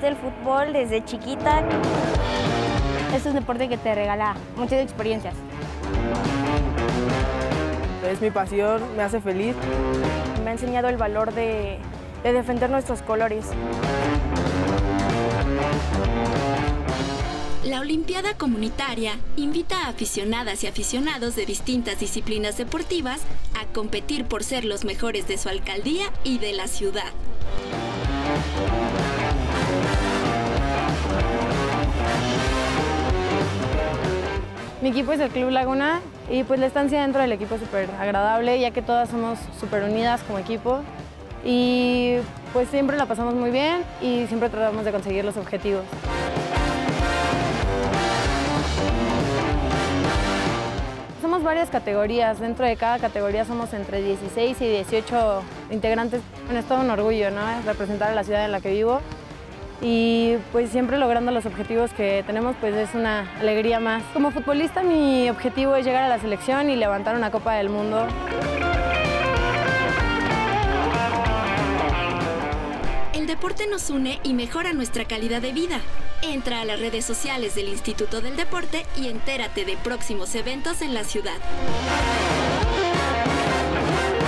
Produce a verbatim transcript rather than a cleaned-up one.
el fútbol desde chiquita. Es un deporte que te regala muchas experiencias. Es mi pasión, me hace feliz. Me ha enseñado el valor de, de defender nuestros colores. La Olimpiada Comunitaria invita a aficionadas y aficionados de distintas disciplinas deportivas a competir por ser los mejores de su alcaldía y de la ciudad. Mi equipo es el Club Laguna y pues la estancia dentro del equipo es súper agradable, ya que todas somos súper unidas como equipo y pues siempre la pasamos muy bien y siempre tratamos de conseguir los objetivos. Somos varias categorías, dentro de cada categoría somos entre dieciséis y dieciocho integrantes. Bueno, es todo un orgullo, ¿no? Es representar a la ciudad en la que vivo y pues siempre logrando los objetivos que tenemos, pues es una alegría más. Como futbolista mi objetivo es llegar a la selección y levantar una Copa del Mundo. El deporte nos une y mejora nuestra calidad de vida. Entra a las redes sociales del Instituto del Deporte y entérate de próximos eventos en la ciudad.